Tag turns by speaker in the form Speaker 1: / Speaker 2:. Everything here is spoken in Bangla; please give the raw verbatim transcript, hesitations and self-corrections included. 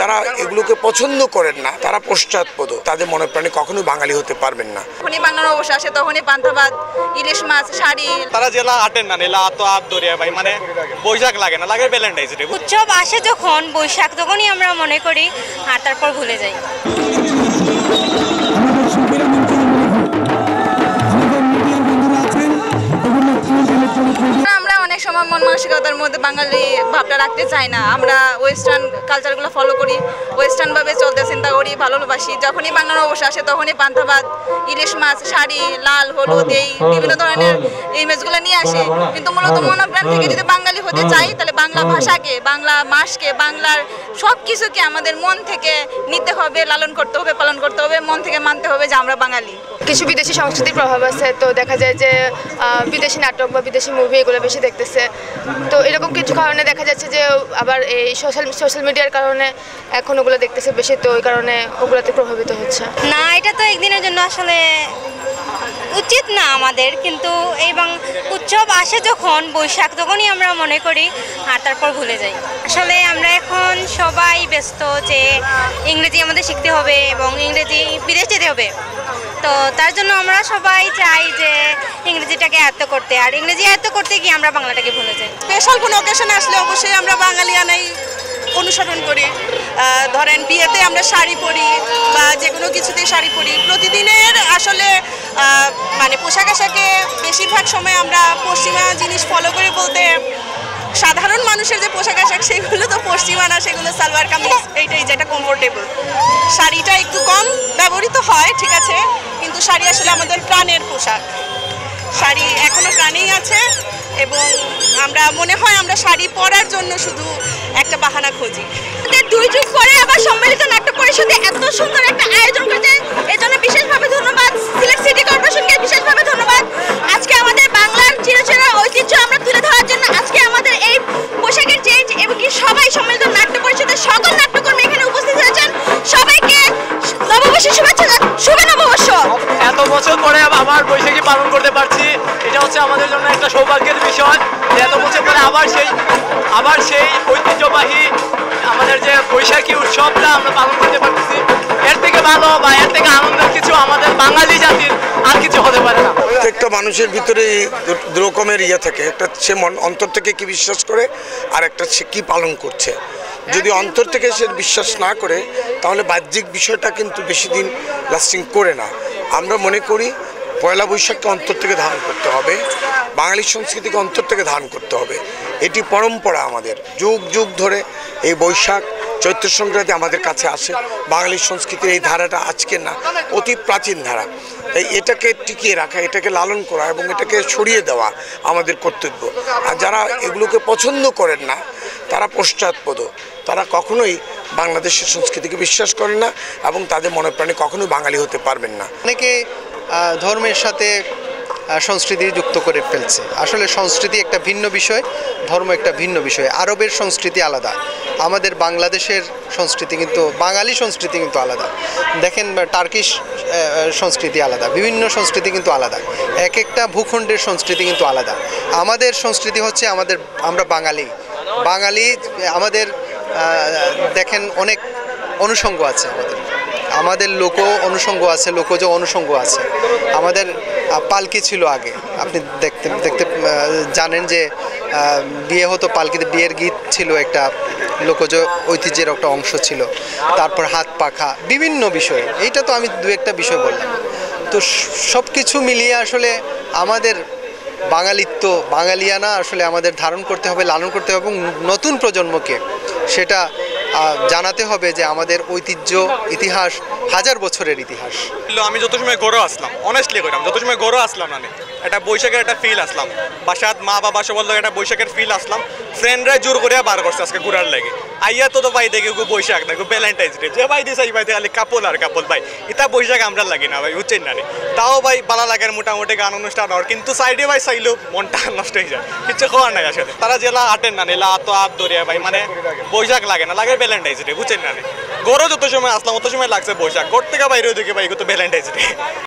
Speaker 1: যারা এগুলোকে পছন্দ করেন না তারা পশ্চাৎপদ, তাদের মনে প্রাণে কখনোই বাঙালি হতে পারবেন না।
Speaker 2: যখনই বাংলার অবশ্য আসে তখনই পান্তা ভাত, ইলিশ মাছ, শাড়ি।
Speaker 3: তারা জেলা আটেন না নিলা তো আপ দরিয়া ভাই মানে বৈশাখ লাগে না, লাগে ভ্যালেন্টাইন্স ডে।
Speaker 4: উৎসব আসে যখন বৈশাখ তখনই আমরা মনে করি আর তারপর ভুলে যাই।
Speaker 2: আমরা অনেক সময় মন মানসিকতার মধ্যে বাঙালি ভাবটা রাখতে চাই না, আমরা ওয়েস্টার্ন কালচারগুলো ফলো করি, ওয়েস্টার্নভাবে চলতে চিন্তা করি, ভালোবাসি। যখনই বাংলার অবশ্য আসে তখনই পান্তা ভাত, ইলিশ মাছ, শাড়ি, লাল হলুদ, এই বিভিন্ন ধরনের ইমেজগুলো নিয়ে আসে। কিন্তু মূলত মনোপ্রাণ থেকে যদি বাঙালি হতে চাই তাহলে বাংলা ভাষাকে, বাংলা মাসকে, বাংলার সব কিছুকে আমাদের মন থেকে নিতে হবে, লালন করতে হবে, পালন করতে হবে, মন থেকে মানতে হবে যে আমরা বাঙালি।
Speaker 5: কিছু বিদেশি সংস্কৃতির প্রভাব আছে, তো দেখা যায় যে বিদেশি নাটক বা বিদেশি মুভি এগুলো বেশি দেখতেছে। তো এরকম কিছু কারণে দেখা যাচ্ছে যে আবার এই সোশ্যাল সোশ্যাল মিডিয়ার কারণে এখন ওগুলো দেখতেছে বেশি, তো ওই কারণে ওগুলোতে প্রভাবিত হচ্ছে।
Speaker 4: না, এটা তো একদিনের জন্য আসলে উচিত না আমাদের, কিন্তু এবং উৎসব আসে যখন বৈশাখ তখনই আমরা মনে করি আর তারপর ভুলে যাই। আসলে আমরা এখন সবাই ব্যস্ত যে ইংরেজি আমাদের শিখতে হবে এবং ইংরেজি বিদেশ যেতে হবে, তো তার জন্য আমরা সবাই চাই যে ইংরেজিটাকে আয়ত্ত করতে, আর ইংরেজি আয়ত্ত করতে গিয়ে আমরা বাংলাটাকে ভুলে যাই।
Speaker 2: স্পেশাল কোনো অকেশন আসলে অবশ্যই আমরা বাঙালিয়ানাই অনুসরণ করি। ধরেন বিয়েতে আমরা শাড়ি পরি বা যে কোনো কিছুতেই শাড়ি পরি। প্রতিদিনের আসলে মানে পোশাক আশাকে বেশিরভাগ সময় আমরা পশ্চিমা জিনিস ফলো করে বলতে সাধারণ মানুষের যে পোশাক আশাক সেগুলো তো পশ্চিমা না, সেগুলো সালোয়ার কামিজ, এইটাই যেটা কমফোর্টেবল। শাড়িটা একটু কম ব্যবহৃত হয় ঠিক আছে, কিন্তু শাড়ি আসলে আমাদের প্রাণের পোশাক। শাড়ি এখনো প্রাণেই আছে এবং আমরা মনে হয় আমরা শাড়ি পরার জন্য শুধু একটা বাহানা খুঁজি।
Speaker 4: দুই যুগ পরে আবার সম্মিলিত নাট্য পরিষদে এত সুন্দর একটা আয়োজন করেছে, এর জন্য বিশেষভাবে ধন্যবাদ। সিলেট সিটি কর্পোরেশনকে বিশেষভাবে ধন্যবাদ। আজকে আমাদের বাংলার চিরচেনা ঐতিহ্য আমরা তুলে ধরার জন্য আজকে আমাদের এই পোশাকের চেঞ্জ এবং কি সবাই সম্মিলিত নাট্য পরিষদের সকল নাট্যকর্মী এখানে উপস্থিত হয়েছেন। সবাইকে নববর্ষের শুভেচ্ছা, শুভ নববর্ষ।
Speaker 3: এত বছর পরে আবার বৈশাখী পালন করতে পারছি, এটা হচ্ছে আমাদের জন্য একটা সৌভাগ্যের বিষয়। এত বছর পরে আবার সেই আবার সেই ঐতিহ্যবাহী আমাদের যে বৈশাখী উৎসবটা আমরা পালন করতে পারতেছি, এর থেকে ভালো বা এর থেকে আনন্দের কিছু আমাদের বাঙালি জাতির আর কিছু হতে পারে না।
Speaker 1: প্রত্যেকটা মানুষের ভিতরে দু রকমের ইয়ে থাকে, একটা সে মন অন্তর থেকে কি বিশ্বাস করে, আর একটা সে কী পালন করছে। যদি অন্তর থেকে সে বিশ্বাস না করে তাহলে বাহ্যিক বিষয়টা কিন্তু বেশি দিন লাস্টিং করে না। আমরা মনে করি পয়লা বৈশাখকে অন্তর থেকে ধারণ করতে হবে, বাঙালি সংস্কৃতিকে অন্তর থেকে ধারণ করতে হবে। এটি পরম্পরা আমাদের, যুগ যুগ ধরে এই বৈশাখ চৈত্র সংক্রান্তি আমাদের কাছে আসে। বাঙালি সংস্কৃতির এই ধারাটা আজকের না, অতি প্রাচীন ধারা। তাই এটাকে টিকিয়ে রাখা, এটাকে লালন করা এবং এটাকে ছড়িয়ে দেওয়া আমাদের কর্তব্য। আর যারা এগুলোকে পছন্দ করেন না তারা পশ্চাৎপদ, তারা কখনোই বাংলাদেশের সংস্কৃতিকে বিশ্বাস করেন না এবং তাদের মনে প্রাণে কখনোই বাঙালি হতে পারবেন না।
Speaker 6: অনেকে ধর্মের সাথে সংস্কৃতি যুক্ত করে ফেলছে। আসলে সংস্কৃতি একটা ভিন্ন বিষয়, ধর্ম একটা ভিন্ন বিষয়। আরবের সংস্কৃতি আলাদা, আমাদের বাংলাদেশের সংস্কৃতি কিন্তু, বাঙালি সংস্কৃতি কিন্তু আলাদা। দেখেন টার্কিশ সংস্কৃতি আলাদা, বিভিন্ন সংস্কৃতি কিন্তু আলাদা, এক একটা ভূখণ্ডের সংস্কৃতি কিন্তু আলাদা। আমাদের সংস্কৃতি হচ্ছে আমাদের, আমরা বাঙালি বাঙালি আমাদের দেখেন অনেক অনুষঙ্গ আছে, আমাদের আমাদের লোক অনুষঙ্গ আছে, লোকজ অনুষঙ্গ আছে। আমাদের পালকি ছিল আগে, আপনি দেখতে দেখতে জানেন যে বিয়ে হতো পালকিতে, বিয়ের গীত ছিল একটা, লোকজ ঐতিহ্যের একটা অংশ ছিল। তারপর হাত পাখা, বিভিন্ন বিষয়, এইটা তো আমি দু একটা বিষয় বললাম। তো সব কিছু মিলিয়ে আসলে আমাদের বাঙালিত্ব, বাঙালিয়ানা আসলে আমাদের ধারণ করতে হবে, লালন করতে হবে এবং নতুন প্রজন্মকে সেটা জানাতে হবে যে আমাদের ঐতিহ্য, ইতিহাস হাজার বছরের ইতিহাস।
Speaker 3: আমি যত সময় গড়ে আসলাম, অনেস্টলি কইলাম, যত সময় গড়ে আসলাম না একটা বৈশাখের একটা ফিল আসলাম, বাসাত মা বাবা সবার লোক একটা বৈশাখের ফিল আসলাম। ফ্রেন্ডরা জোর করে বার করছে আজকে ঘুরার লাগে। আইয়া তো তো ভাই দেখে বৈশাখ না, ভ্যালেন্টাইন্স ডে, যে ভাই দিছে এই ভাই খালি কাপল আর কাপল। ভাই এটা বৈশাখ আমরা লাগি না ভাই, বুঝছেন না। তাও ভাই বালা লাগার মোটামুটি গান অনুষ্ঠান হওয়ার, কিন্তু সাইডে ভাই চাইলেও মনটা নষ্ট হয়ে যায়, কিছু খাওয়ার নাই আসলে। তারা জেলা আটেন না নিলা তো আপ দরিয়া ভাই মানে বৈশাখ লাগে না, লাগে ভ্যালেন্টাইন্স ডে, বুঝছেন না। গড়ও যত সময় আসলাম অত সময় লাগছে বৈশাখ, ঘর থেকে বাইরেও দেখে ভাই তো ভ্যালেন্টাইন্স ডে।